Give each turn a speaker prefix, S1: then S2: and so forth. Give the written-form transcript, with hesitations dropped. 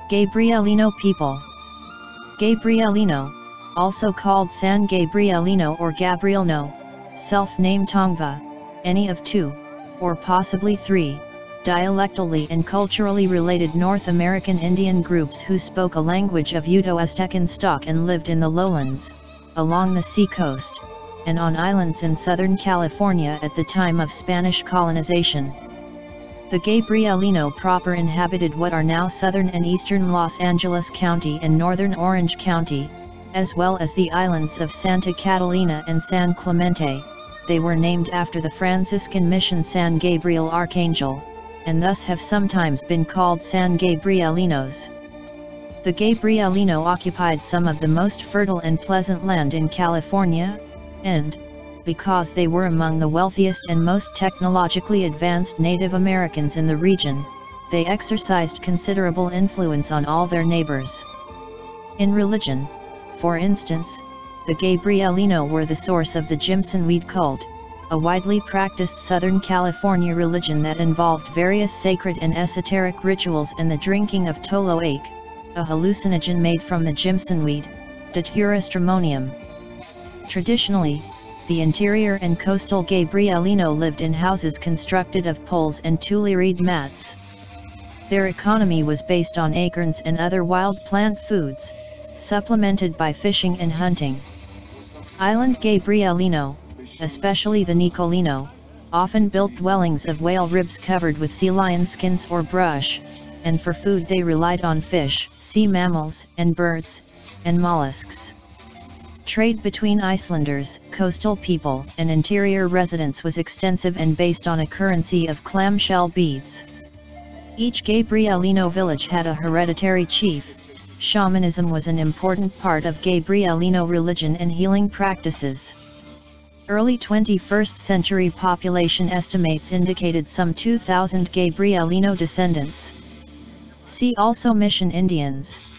S1: Gabrielino people. Gabrielino, also called San Gabrielino or Gabrielno, self-named Tongva, any of two, or possibly three, dialectally and culturally related North American Indian groups who spoke a language of Uto-Aztecan stock and lived in the lowlands, along the seacoast, and on islands in Southern California at the time of Spanish colonization. The Gabrielino proper inhabited what are now southern and eastern Los Angeles County and northern Orange County, as well as the islands of Santa Catalina and San Clemente. They were named after the Franciscan mission San Gabriel Archangel, and thus have sometimes been called San Gabrielinos. The Gabrielino occupied some of the most fertile and pleasant land in California, and, because they were among the wealthiest and most technologically advanced Native Americans in the region, they exercised considerable influence on all their neighbors. In religion, for instance, the Gabrielino were the source of the Jimsonweed cult, a widely practiced Southern California religion that involved various sacred and esoteric rituals and the drinking of toloache, a hallucinogen made from the Jimsonweed, Datura stramonium. Traditionally, the interior and coastal Gabrielino lived in houses constructed of poles and tule reed mats. Their economy was based on acorns and other wild plant foods, supplemented by fishing and hunting. Island Gabrielino, especially the Nicolino, often built dwellings of whale ribs covered with sea lion skins or brush, and for food they relied on fish, sea mammals, and birds, and mollusks. Trade between Icelanders, coastal people, and interior residents was extensive and based on a currency of clamshell beads. Each Gabrielino village had a hereditary chief. Shamanism was an important part of Gabrielino religion and healing practices. Early 21st century population estimates indicated some 2,000 Gabrielino descendants. See also Mission Indians.